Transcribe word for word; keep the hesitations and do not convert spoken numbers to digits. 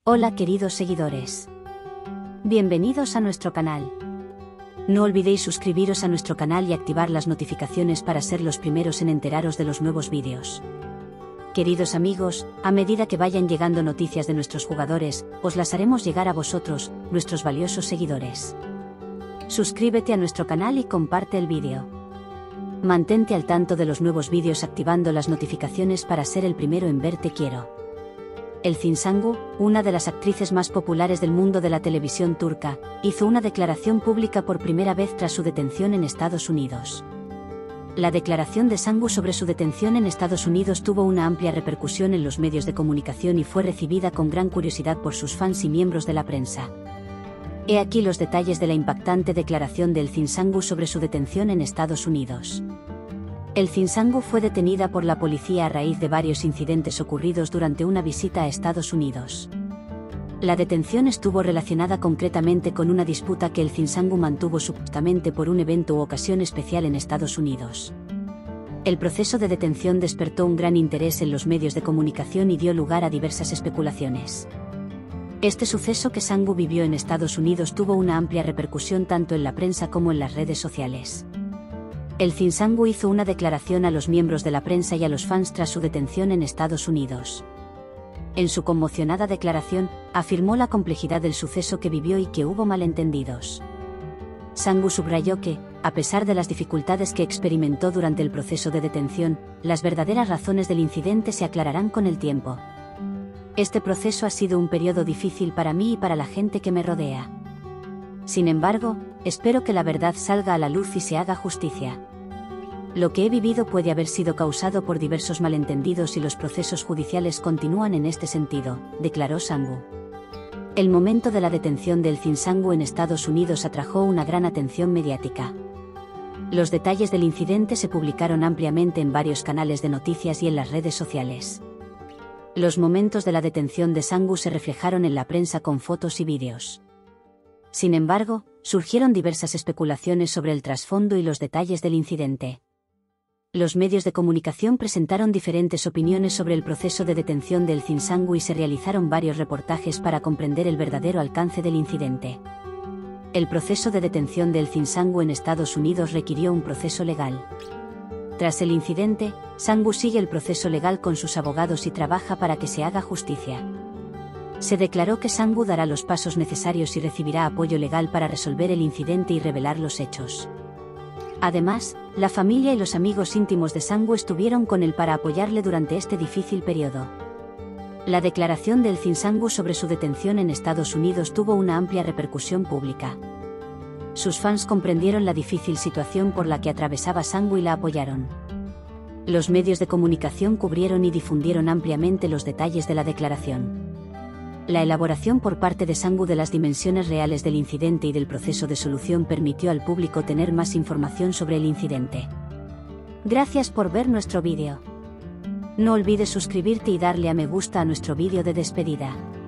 Hola queridos seguidores. Bienvenidos a nuestro canal. No olvidéis suscribiros a nuestro canal y activar las notificaciones para ser los primeros en enteraros de los nuevos vídeos. Queridos amigos, a medida que vayan llegando noticias de nuestros jugadores, os las haremos llegar a vosotros, nuestros valiosos seguidores. Suscríbete a nuestro canal y comparte el vídeo. Mantente al tanto de los nuevos vídeos activando las notificaciones para ser el primero en ver Te Quiero. Elçin Sangu, una de las actrices más populares del mundo de la televisión turca, hizo una declaración pública por primera vez tras su detención en Estados Unidos. La declaración de Sangu sobre su detención en Estados Unidos tuvo una amplia repercusión en los medios de comunicación y fue recibida con gran curiosidad por sus fans y miembros de la prensa. He aquí los detalles de la impactante declaración de Elçin Sangu sobre su detención en Estados Unidos. Elçin Sangu fue detenida por la policía a raíz de varios incidentes ocurridos durante una visita a Estados Unidos. La detención estuvo relacionada concretamente con una disputa que Elçin Sangu mantuvo supuestamente por un evento u ocasión especial en Estados Unidos. El proceso de detención despertó un gran interés en los medios de comunicación y dio lugar a diversas especulaciones. Este suceso que Sangu vivió en Estados Unidos tuvo una amplia repercusión tanto en la prensa como en las redes sociales. Elçin Sangu hizo una declaración a los miembros de la prensa y a los fans tras su detención en Estados Unidos. En su conmocionada declaración, afirmó la complejidad del suceso que vivió y que hubo malentendidos. Sangu subrayó que, a pesar de las dificultades que experimentó durante el proceso de detención, las verdaderas razones del incidente se aclararán con el tiempo. Este proceso ha sido un periodo difícil para mí y para la gente que me rodea. Sin embargo, espero que la verdad salga a la luz y se haga justicia. Lo que he vivido puede haber sido causado por diversos malentendidos y los procesos judiciales continúan en este sentido, declaró Sangu. El momento de la detención de Elçin Sangu en Estados Unidos atrajo una gran atención mediática. Los detalles del incidente se publicaron ampliamente en varios canales de noticias y en las redes sociales. Los momentos de la detención de Sangu se reflejaron en la prensa con fotos y vídeos. Sin embargo, surgieron diversas especulaciones sobre el trasfondo y los detalles del incidente. Los medios de comunicación presentaron diferentes opiniones sobre el proceso de detención de Elçin Sangu y se realizaron varios reportajes para comprender el verdadero alcance del incidente. El proceso de detención de Elçin Sangu en Estados Unidos requirió un proceso legal. Tras el incidente, Sangu sigue el proceso legal con sus abogados y trabaja para que se haga justicia. Se declaró que Sangu dará los pasos necesarios y recibirá apoyo legal para resolver el incidente y revelar los hechos. Además, la familia y los amigos íntimos de Sangu estuvieron con él para apoyarle durante este difícil periodo. La declaración de Elçin Sangu sobre su detención en Estados Unidos tuvo una amplia repercusión pública. Sus fans comprendieron la difícil situación por la que atravesaba Sangu y la apoyaron. Los medios de comunicación cubrieron y difundieron ampliamente los detalles de la declaración. La elaboración por parte de Sangu de las dimensiones reales del incidente y del proceso de solución permitió al público tener más información sobre el incidente. Gracias por ver nuestro vídeo. No olvides suscribirte y darle a me gusta a nuestro vídeo de despedida.